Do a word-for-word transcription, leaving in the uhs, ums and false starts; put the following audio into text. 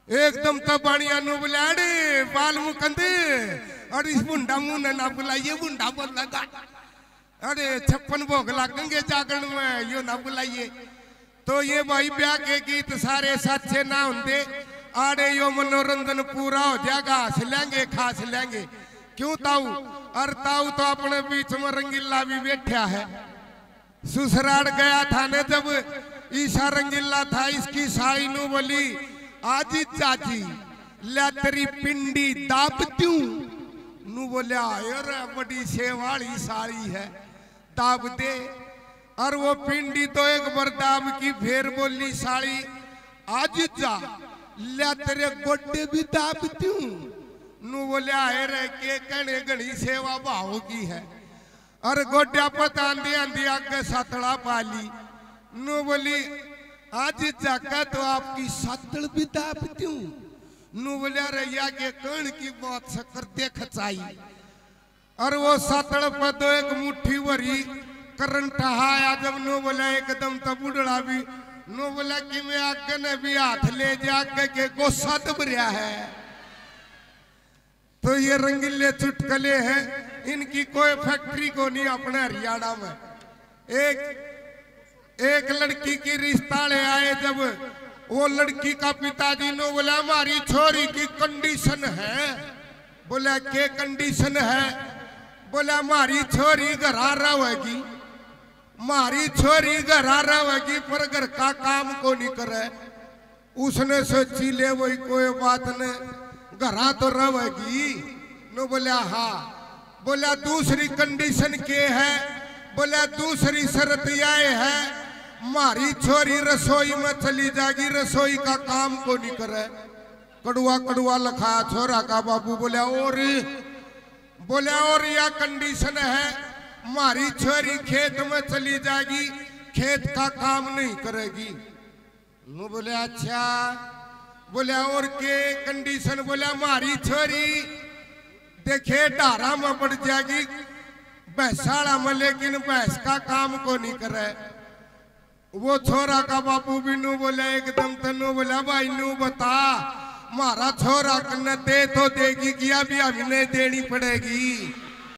एकदम तो बाणिया नु बुलाड़े बाल मुकंदे और इस बुंडा मुंह ना बुलाइए बुंडा बोल लगा अरे छप्पन भोग लगेंगे जागरण में यो ना बुलाइए। तो ये भाई ब्याह के गीत सारे सच्चे ना होंगे आड़े यो मनोरंजन पूरा हो जाएगा हंस लेंगे खास लेंगे क्यों ताऊ और ताऊ तो अपने बीच में रंगीला भी बैठा है। ससुराल गया था ने जब ईशा रंगीला था इसकी साई नु बोली आजी चाची ला तेरी पिंडी दाब दूं नु बोलिया यार बड़ी सेवाली साड़ी है दाब दे और वो पिंडी तो एक बार दाब की फेर बोली साड़ी आज जा ला तेरे गोड्डे भी दाब दूं नु बोलिया रे के कने घनी सेवा भाव की है और गोड्या पता आंधी आंधी आगे सातड़ा पाली नु बोली आज जाका तो आपकी सातड़ भी दाब दूं नु बोलिया रैया के कण की बात शक्कर देख चाहिए और वो सातड़ पर तो एक मुट्ठी भरी करंट आया जब नु बोला एकदम तब उड़ड़ा भी नु बोला कि मैं आगे ने भी हाथ ले जाके के गोसा दब रहा है। तो ये रंगीले चुटकले हैं इनकी कोई फैक्ट्री को नहीं अपने हरियाणा में। एक एक लड़की की रिश्ता ले आए जब वो लड़की का पिताजी ने बोला हमारी छोरी की कंडीशन है बोला के कंडीशन है बोला हमारी छोरी घरा रहेगी हमारी छोरी घरा रहेगी पर घर का काम को नहीं करे। उसने सोची ले वही कोई बात ने घरा तो रहेगी नो बोला हाँ बोला दूसरी कंडीशन के है बोला दूसरी शर्त यह है मारी छोरी रसोई में चली जाएगी रसोई का काम को नहीं करे। कड़ुआ कड़ुआ लखा छोरा का बाबू बोला और बोला और यह कंडीशन है मारी छोरी खेत में चली जाएगी खेत का काम नहीं करेगी। नु बोले अच्छा बोला और के कंडीशन बोला मारी छोरी देखे डारा में पड़ जाएगी भैंसाड़ा में लेकिन भैंस का काम को नहीं करे। वो छोरा का बापू भी नू बोला एकदम तनु बोला भाई नू बता मारा छोरा कन्ने दे तो देगी कि अभी हमें देनी पड़ेगी।